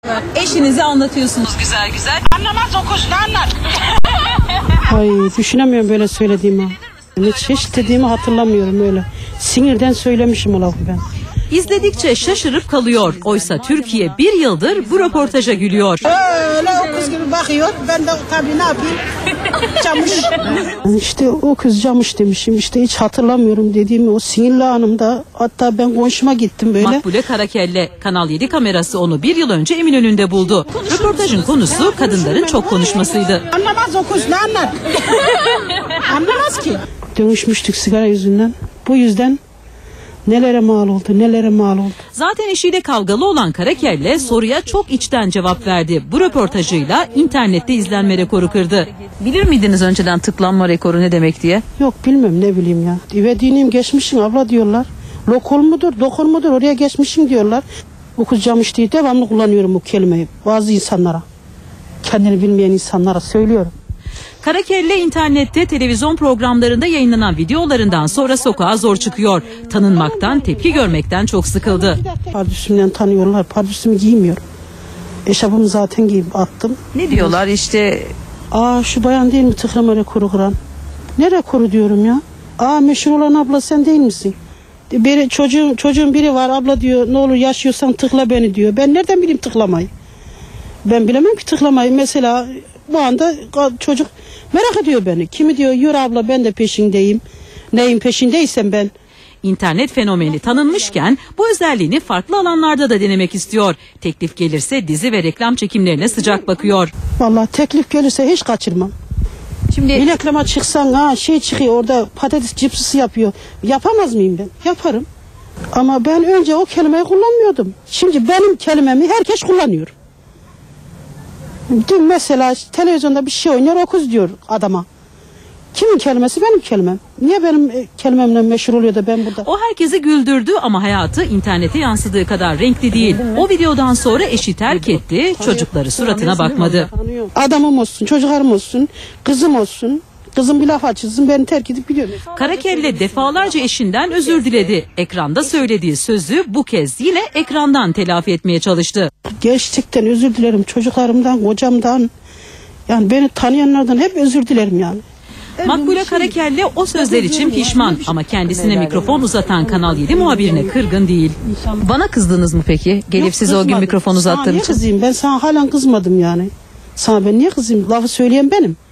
Eşinize anlatıyorsunuz güzel güzel. Anlamaz o kuş, ne anlar? Ay düşünemiyorum böyle söylediğimi. Hiç dediğimi hatırlamıyorum öyle. Sinirden söylemişim o lafı ben. İzledikçe şaşırıp kalıyor. Oysa Türkiye bir yıldır bu röportaja gülüyor. Öyle o kız gibi bakıyor. Ben de tabii ne yapayım? Camış. İşte o kız camış demişim. İşte hiç hatırlamıyorum dediğimi o sinirli anımda. Hatta ben konuşma gittim böyle. Makbule Karakelle, Kanal 7 kamerası onu bir yıl önce Eminönü'nde buldu. Röportajın konusu kadınların çok konuşmasıydı. Anlamaz o kuş, ne anlar? Anlamaz ki. Dönüşmüştük sigara yüzünden. Bu yüzden nelere mal oldu. Zaten eşiyle kavgalı olan Karakelle soruya çok içten cevap verdi. Bu röportajıyla internette izlenme rekoru kırdı. Bilir miydiniz önceden tıklanma rekoru ne demek diye? Yok bilmem ne bileyim ya. İvediğim geçmişsin abla diyorlar. Lokal mudur, dokor mudur oraya geçmişsin diyorlar. O kız camış diye devamlı kullanıyorum bu kelimeyi. Bazı insanlara, kendini bilmeyen insanlara söylüyorum. Karakelle internette televizyon programlarında yayınlanan videolarından sonra sokağa zor çıkıyor. Tanınmaktan, tepki görmekten çok sıkıldı. Pardüsümden tanıyorlar. Pardüsümü giymiyorum. Eşarbımı zaten giyip attım. Ne diyorlar işte? Şu bayan değil mi tıklama rekoru kıran? Ne rekoru diyorum ya? Meşhur olan abla sen değil misin? Çocuğun biri var abla diyor ne olur yaşıyorsan tıkla beni diyor. Ben nereden bileyim tıklamayı? Ben bilemem ki tıklamayı. Mesela bu anda çocuk merak ediyor beni. Kimi diyor yürü abla ben de peşindeyim. Neyin peşindeysem ben. İnternet fenomeni tanınmışken bu özelliğini farklı alanlarda da denemek istiyor. Teklif gelirse dizi ve reklam çekimlerine sıcak bakıyor. Vallahi teklif gelirse hiç kaçırmam. Şimdi Bir reklama çıksan çıkıyor orada patates cipsisi yapıyor. Yapamaz mıyım ben? Yaparım. Ama ben önce o kelimeyi kullanmıyordum. Şimdi benim kelimemi herkes kullanıyor. Dün mesela televizyonda bir şey oynuyor o kız diyor adama. Kimin kelimesi benim kelimem. Niye benim kelimemle meşhur oluyor da ben burada? O herkesi güldürdü ama hayatı internete yansıdığı kadar renkli değil. O videodan sonra eşi terk etti, çocukları suratına bakmadı. Adamım olsun, çocuklarım olsun, kızım olsun. Kızım bir laf açılsın beni terk edip gidiyor. Karakelle defalarca eşinden özür diledi. Ekranda söylediği sözü bu kez yine ekrandan telafi etmeye çalıştı. Gerçekten özür dilerim çocuklarımdan, kocamdan. Yani beni tanıyanlardan hep özür dilerim yani. Makbule Karakelle o sözler için pişman ama kendisine mikrofon uzatan Kanal 7 muhabirine kırgın değil. Bana kızdınız mı peki? Gelip size o gün mikrofon uzattığım için. Sana niye kızayım? Ben sana halen kızmadım yani. Sana ben niye kızayım? Lafı söyleyen benim.